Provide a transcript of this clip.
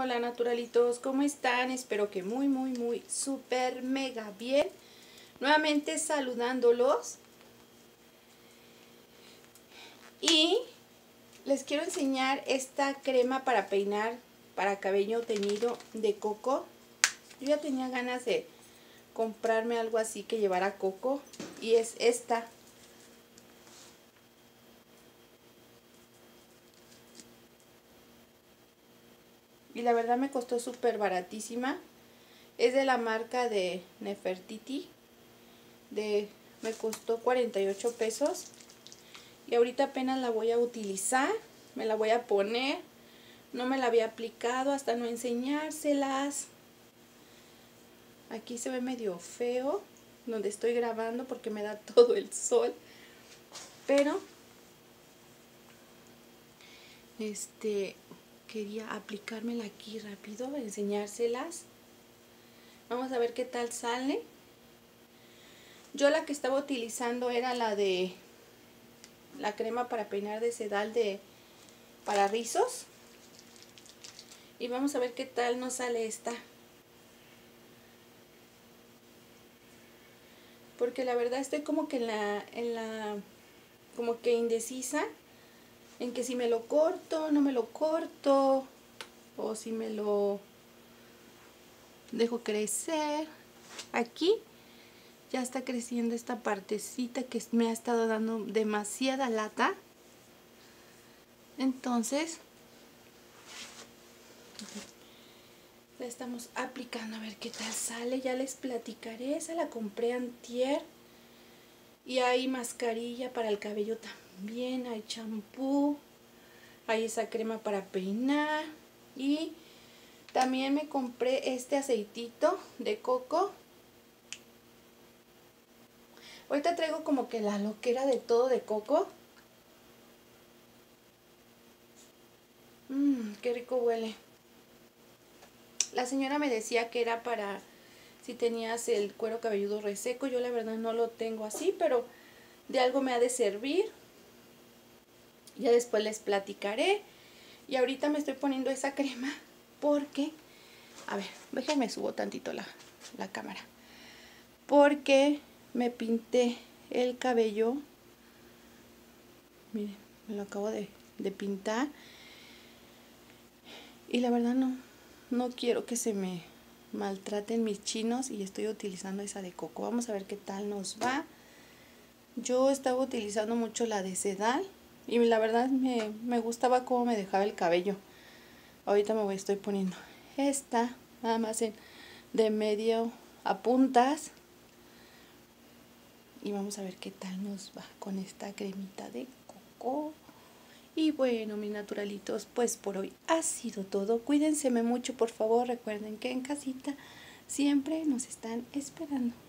Hola naturalitos, ¿cómo están? Espero que muy súper mega bien. Nuevamente saludándolos. Y les quiero enseñar esta crema para peinar para cabello teñido de coco. Yo ya tenía ganas de comprarme algo así que llevara coco. Y es esta. Y la verdad me costó súper baratísima. Es de la marca de Nefertiti. Me costó 48 pesos. Y ahorita apenas la voy a utilizar. Me la voy a poner. No me la había aplicado hasta no enseñárselas. Aquí se ve medio feo donde estoy grabando porque me da todo el sol. Pero quería aplicármela aquí rápido, enseñárselas. Vamos a ver qué tal sale. Yo la que estaba utilizando era la de la crema para peinar de sedal para rizos. Y vamos a ver qué tal nos sale esta. Porque la verdad estoy como que como que indecisa en que si me lo corto, no me lo corto, o si me lo dejo crecer. Aquí ya está creciendo esta partecita que me ha estado dando demasiada lata. Entonces la estamos aplicando a ver qué tal sale. Ya les platicaré. Esa la compré antier. Y hay mascarilla para el cabello también. Hay champú. Hay esa crema para peinar. Y también me compré este aceitito de coco. Ahorita traigo como que la loquera de todo de coco. Qué rico huele. La señora me decía que era para si tenías el cuero cabelludo reseco. Yo la verdad no lo tengo así, pero de algo me ha de servir. Ya después les platicaré. Y ahorita me estoy poniendo esa crema porque, a ver, déjenme subo tantito la cámara. Porque me pinté el cabello. Miren, me lo acabo de pintar. Y la verdad no quiero que se me maltraten mis chinos y estoy utilizando esa de coco. Vamos a ver qué tal nos va. Yo estaba utilizando mucho la de sedal y la verdad me gustaba cómo me dejaba el cabello. Ahorita estoy poniendo esta, nada más de medio a puntas. Y vamos a ver qué tal nos va con esta cremita de coco. Y bueno, mis naturalitos, pues por hoy ha sido todo. Cuídense mucho, por favor. Recuerden que en casita siempre nos están esperando.